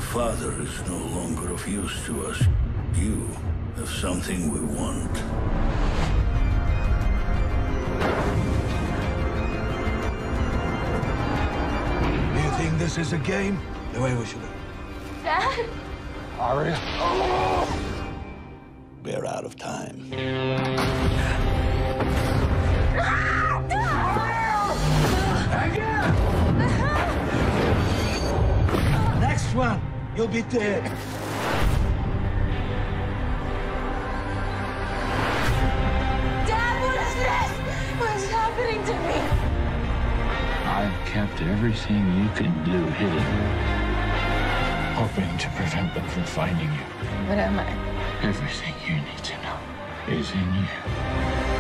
father is no longer of use to us. You have something we want. You think this is a game? The way we should go. Dad? Aria? We're out of time. Next one, you'll be dead. Dad, what is this? What is happening to me? I've kept everything you can do hidden, hoping to prevent them from finding you. What am I? Everything you need to know is in you.